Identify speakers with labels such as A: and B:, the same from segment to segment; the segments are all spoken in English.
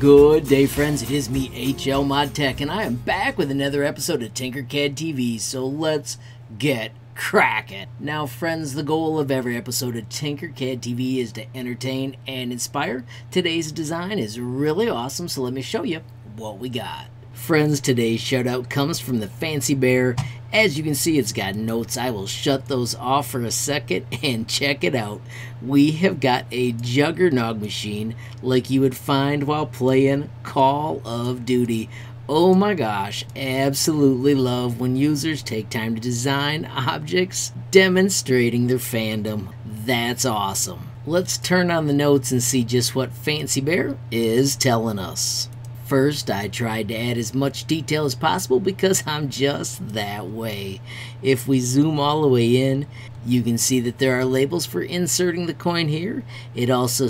A: Good day, friends. It is me, HLModTech, and I am back with another episode of Tinkercad TV, so let's get cracking. Now, friends, the goal of every episode of Tinkercad TV is to entertain and inspire. Today's design is really awesome, so let me show you what we got. Friends, today's shout out comes from the Fancy Bear. As you can see, it's got notes. I will shut those off for a second and check it out. We have got a Juggernog machine like you would find while playing Call of Duty. Oh my gosh, absolutely love when users take time to design objects demonstrating their fandom. That's awesome. Let's turn on the notes and see just what Fancy Bear is telling us. First, I tried to add as much detail as possible because I'm just that way. If we zoom all the way in, you can see that there are labels for inserting the coin here. It also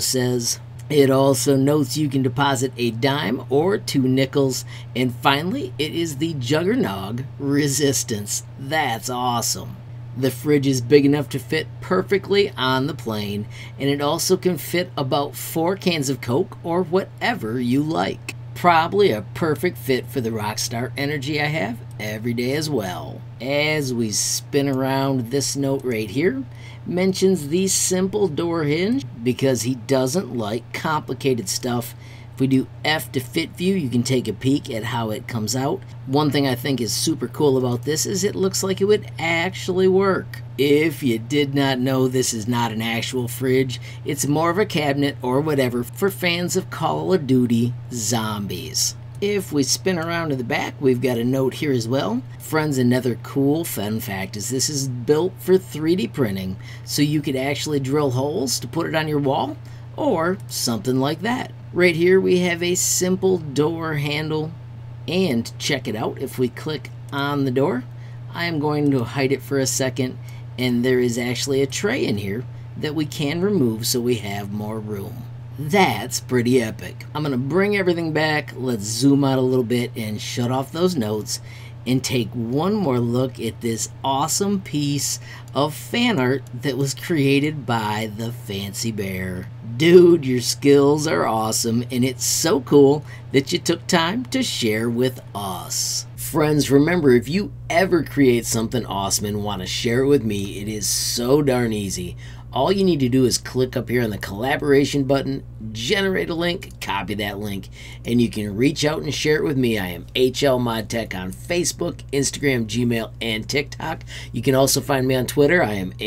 A: notes you can deposit a dime or 2 nickels. And finally, it is the Juggernog resistance. That's awesome. The fridge is big enough to fit perfectly on the plane, and it also can fit about 4 cans of Coke or whatever you like. Probably a perfect fit for the rockstar energy I have every day as well. As we spin around, this note right here mentions the simple door hinge because he doesn't like complicated stuff. If we do F to fit view, you can take a peek at how it comes out. One thing I think is super cool about this is it looks like it would actually work. If you did not know, this is not an actual fridge. It's more of a cabinet or whatever for fans of Call of Duty Zombies. If we spin around to the back, we've got a note here as well. Friends, another cool fun fact is this is built for 3D printing, so you could actually drill holes to put it on your wall or something like that. Right here we have a simple door handle, and check it out. If we click on the door, I am going to hide it for a second, and there is actually a tray in here that we can remove so we have more room. That's pretty epic. I'm gonna bring everything back. Let's zoom out a little bit and shut off those notes and take one more look at this awesome piece of fan art that was created by the Fancy Bear. Dude, your skills are awesome, and it's so cool that you took time to share with us. Friends, remember, if you ever create something awesome and want to share it with me, it is so darn easy. All you need to do is click up here on the collaboration button, generate a link, copy that link, and you can reach out and share it with me. I am HLModTech on Facebook, Instagram, Gmail, and TikTok. You can also find me on Twitter. I am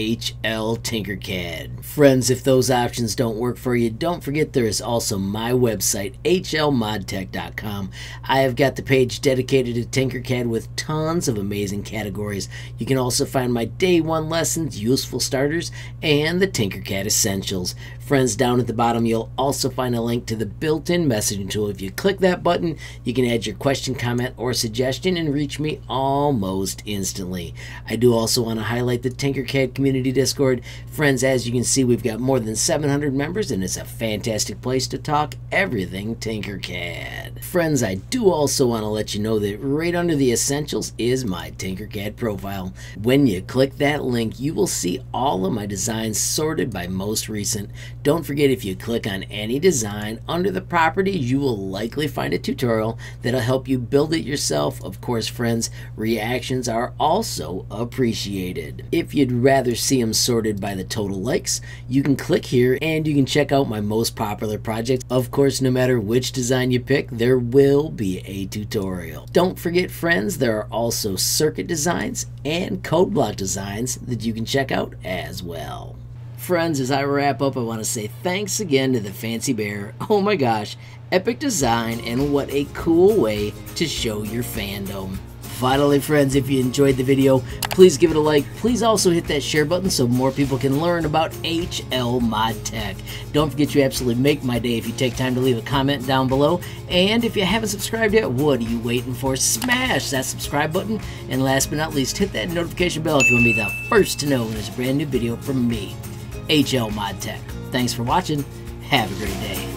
A: HLTinkercad. Friends, if those options don't work for you, don't forget there is also my website, HLModTech.com. I have got the page dedicated to Tinkercad with tons of amazing categories. You can also find my day 1 lessons, useful starters, and the Tinkercad Essentials. Friends, down at the bottom you'll also find a link to the built-in messaging tool. If you click that button, you can add your question, comment, or suggestion and reach me almost instantly. I do also want to highlight the Tinkercad Community Discord. Friends, as you can see, we've got more than 700 members, and it's a fantastic place to talk everything Tinkercad. Friends, I do also want to let you know that right under the Essentials is my Tinkercad profile. When you click that link, you will see all of my designs sorted by most recent. Don't forget, if you click on any design under the properties, you will likely find a tutorial that'll help you build it yourself. Of course, friends, reactions are also appreciated. If you'd rather see them sorted by the total likes, you can click here and you can check out my most popular projects. Of course, no matter which design you pick, there will be a tutorial. Don't forget, friends, there are also circuit designs and code block designs that you can check out as well. Friends, as I wrap up, I want to say thanks again to the Fancy Bear. Oh my gosh, epic design, and what a cool way to show your fandom. Finally, friends, if you enjoyed the video, please give it a like. Please also hit that share button so more people can learn about HLModTech. Don't forget, you absolutely make my day if you take time to leave a comment down below. And if you haven't subscribed yet, what are you waiting for? Smash that subscribe button. And last but not least, hit that notification bell if you want to be the first to know when there's a brand new video from me, HLModTech. Thanks for watching. Have a great day.